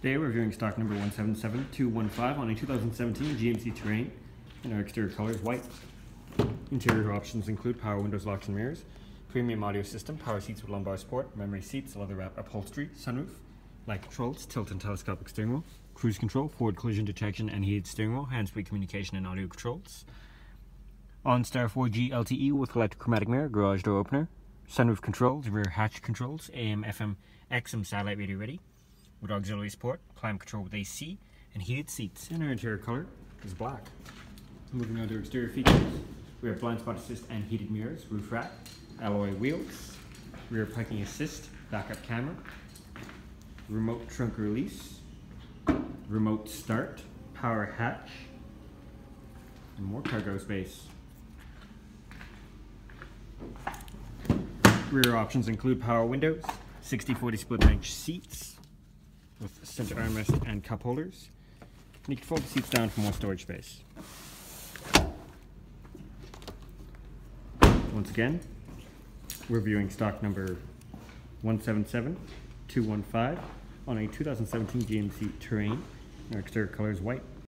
Today we're reviewing stock number 177215 on a 2017 GMC Terrain, and our exterior color is white. Interior options include power windows, locks and mirrors, premium audio system, power seats with lumbar support, memory seats, leather wrap upholstery, sunroof, light controls, tilt and telescopic steering wheel, cruise control, forward collision detection and heated steering wheel, hands-free communication and audio controls. OnStar 4G LTE with electrochromatic mirror, garage door opener, sunroof controls, rear hatch controls, AM, FM, XM satellite radio ready, with auxiliary support, climate control with AC, and heated seats. And our interior color is black. Moving on to exterior features, we have blind spot assist and heated mirrors, roof rack, alloy wheels, rear parking assist, backup camera, remote trunk release, remote start, power hatch, and more cargo space. Rear options include power windows, 60/40 split bench seats with center armrest and cup holders. And you can fold the seats down for more storage space. Once again, we're viewing stock number 177215 on a 2017 GMC Terrain. Our exterior color is white.